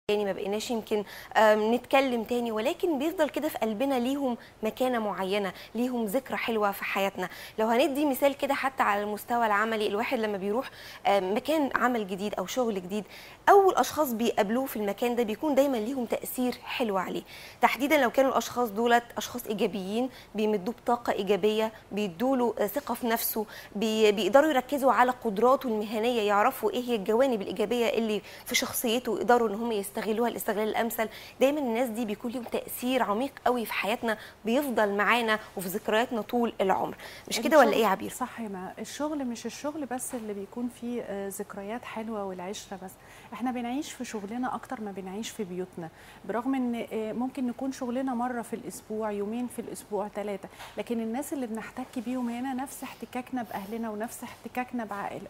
يعني ما بقيناش يمكن نتكلم تاني، ولكن بيفضل كده في قلبنا ليهم مكانة معينة، ليهم ذكرى حلوة في حياتنا. لو هندي مثال كده حتى على المستوى العملي، الواحد لما بيروح مكان عمل جديد أو شغل جديد، أول أشخاص بيقابلوه في المكان ده بيكون دايما ليهم تأثير حلو عليه، تحديدا لو كانوا الأشخاص دولت أشخاص إيجابيين بيمدوه بطاقة إيجابية، بيدوله ثقة في نفسه، بيقدروا يركزوا على قدراته المهنية، يعرفوا إيه هي الجوانب الإيجابية اللي في شخصيته ويقدروا إن هم يستغلوها الاستغلال الأمثل. دايما الناس دي بيكون لهم تأثير عميق قوي في حياتنا، بيفضل معانا وفي ذكرياتنا طول العمر. مش كده ولا إيه يا عبير؟ صح. ما الشغل مش الشغل بس اللي بيكون فيه ذكريات حلوة والعشرة بس، احنا بنعيش في شغلنا أكتر ما بنعيش في بيوتنا، برغم إن ممكن نكون شغلنا مرة في الأسبوع، يومين في الأسبوع، 3، لكن الناس اللي بنحتك بيهم هنا نفس احتكاكنا بأهلنا ونفس احتكاكنا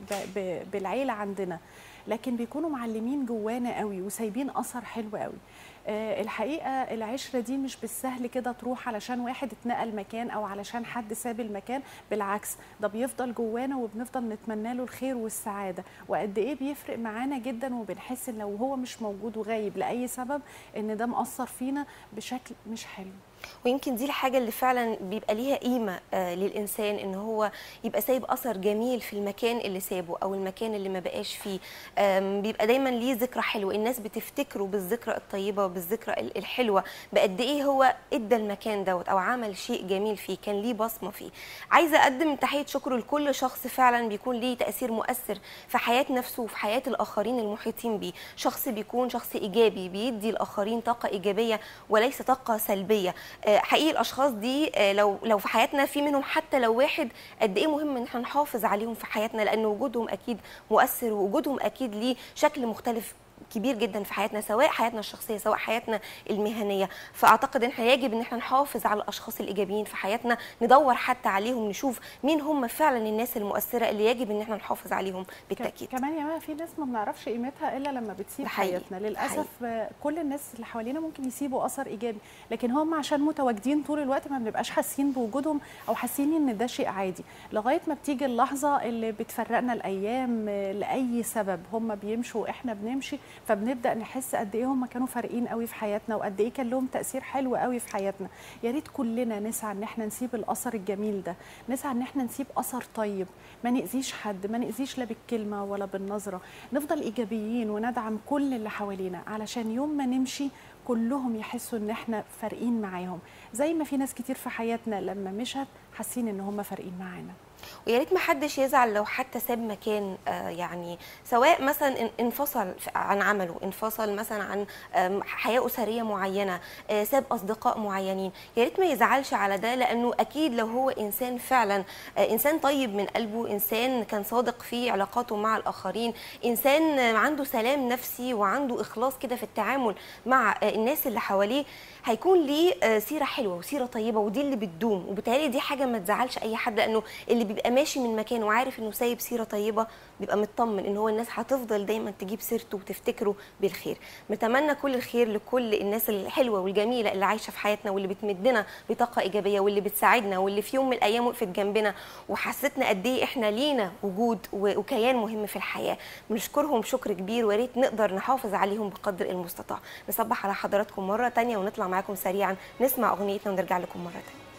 بالعيلة عندنا، لكن بيكونوا معلمين جوانا قوي وسايبين أثر حلو قوي. الحقيقة العشرة دي مش بالسهل كده تروح علشان واحد اتنقل مكان أو علشان حد ساب المكان، بالعكس ده بيفضل جوانا وبنفضل نتمنى له الخير والسعادة، وقد إيه بيفرق معانا جدا، وبنحس إن لو هو مش موجود وغايب لأي سبب إن ده مأثر فينا بشكل مش حلو. ويمكن دي الحاجة اللي فعلا بيبقى ليها قيمة للإنسان، إن هو يبقى سايب أثر جميل في المكان اللي سابه أو المكان اللي ما بقاش فيه، بيبقى دايما ليه ذكرى حلوة، الناس بتفتكره بالذكرى الطيبة وبالذكرى الحلوة، بقد إيه هو إدى المكان دوت أو عمل شيء جميل فيه، كان ليه بصمة فيه. عايزة أقدم تحية شكر لكل شخص فعلا بيكون ليه تأثير مؤثر في حياة نفسه وفي حياة الآخرين المحيطين بيه، شخص بيكون شخص إيجابي بيدي الآخرين طاقة إيجابية وليس طاقة سلبية. حقيقي الاشخاص دي لو في حياتنا في منهم حتى لو واحد، قد ايه مهم ان احنا نحافظ عليهم في حياتنا، لان وجودهم اكيد مؤثر، ووجودهم اكيد ليه شكل مختلف كبير جدا في حياتنا، سواء حياتنا الشخصيه سواء حياتنا المهنيه. فاعتقد ان احنا يجب ان احنا نحافظ على الاشخاص الايجابيين في حياتنا، ندور حتى عليهم، نشوف مين هم فعلا الناس المؤثره اللي يجب ان احنا نحافظ عليهم بالتاكيد. كمان يا في ناس ما بنعرفش قيمتها الا لما بتسيب حياتنا للاسف. كل الناس اللي حوالينا ممكن يسيبوا اثر ايجابي، لكن هم عشان متواجدين طول الوقت ما بنبقاش حاسين بوجودهم او حاسين ان ده شيء عادي، لغايه ما بتيجي اللحظه اللي بتفرقنا الايام لاي سبب، هم بيمشوا واحنا بنمشي، فبنبدا نحس قد ايه هم كانوا فارقين قوي في حياتنا، وقد ايه كان لهم تاثير حلو قوي في حياتنا. يا ريت كلنا نسعى ان احنا نسيب الاثر الجميل ده، نسعى ان احنا نسيب اثر طيب، ما ناذيش حد، ما ناذيش لا بالكلمه ولا بالنظره، نفضل ايجابيين وندعم كل اللي حوالينا، علشان يوم ما نمشي كلهم يحسوا ان احنا فارقين معاهم، زي ما في ناس كتير في حياتنا لما مشت حاسين ان هم فارقين معانا. ويا ريت ما حدش يزعل لو حتى ساب مكان، يعني سواء مثلا انفصل عن عمله، انفصل مثلا عن حياه اسريه معينه، ساب اصدقاء معينين، يا ريت ما يزعلش على ده، لانه اكيد لو هو انسان فعلا انسان طيب من قلبه، انسان كان صادق في علاقاته مع الاخرين، انسان عنده سلام نفسي وعنده اخلاص كده في التعامل مع الناس اللي حواليه، هيكون ليه سيره حلوه وسيره طيبه، ودي اللي بتدوم. وبالتالي دي حاجه ما تزعلش اي حد، لانه اللي بيبقى ماشي من مكان وعارف انه سايب سيره طيبه بيبقى مطمن ان هو الناس هتفضل دايما تجيب سيرته وتفتكره بالخير. نتمنى كل الخير لكل الناس الحلوه والجميله اللي عايشه في حياتنا، واللي بتمدنا بطاقه ايجابيه، واللي بتساعدنا، واللي في يوم من الايام وقفت جنبنا وحسيتنا قد ايه احنا لينا وجود وكيان مهم في الحياه. بنشكرهم شكر كبير، ويا ريت نقدر نحافظ عليهم بقدر المستطاع. نصبح على حضراتكم مره ثانيه ونطلع معاكم سريعا نسمع اغنيتنا ونرجع لكم مره ثانيه.